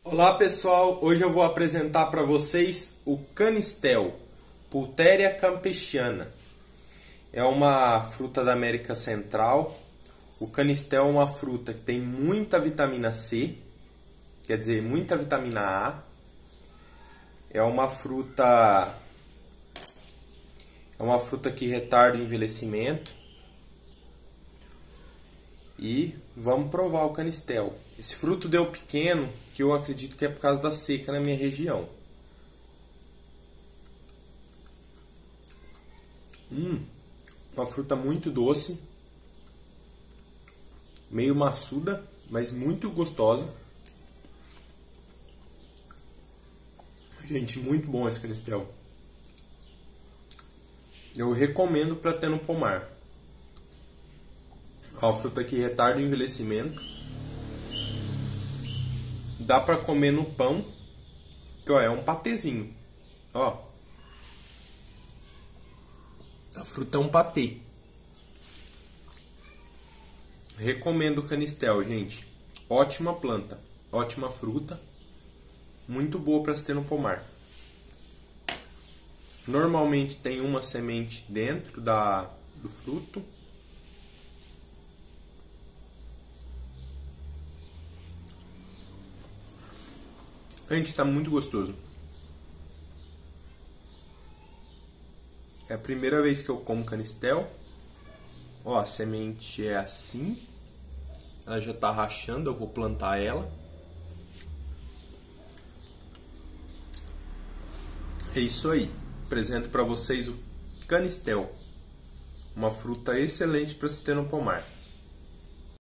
Olá pessoal, hoje eu vou apresentar para vocês o canistel, Pulteria campesana. É uma fruta da América Central. O canistel é uma fruta que tem muita vitamina C, quer dizer, muita vitamina A. É uma fruta que retarda o envelhecimento. E vamos provar o canistel. Esse fruto deu pequeno, que eu acredito que é por causa da seca na minha região. Uma fruta muito doce, meio maçuda, mas muito gostosa. Gente, muito bom esse canistel. Eu recomendo para ter no pomar. Ó, a fruta que retarda o envelhecimento. Dá pra comer no pão, que ó, é um patezinho. Ó, a fruta é um patê. Recomendo o canistel, gente. Ótima planta, ótima fruta, muito boa para se ter no pomar. Normalmente tem uma semente dentro do fruto. Gente, tá muito gostoso. É a primeira vez que eu como canistel. Ó, a semente é assim. Ela já tá rachando, eu vou plantar ela. É isso aí. Apresento para vocês o canistel. Uma fruta excelente para se ter no pomar.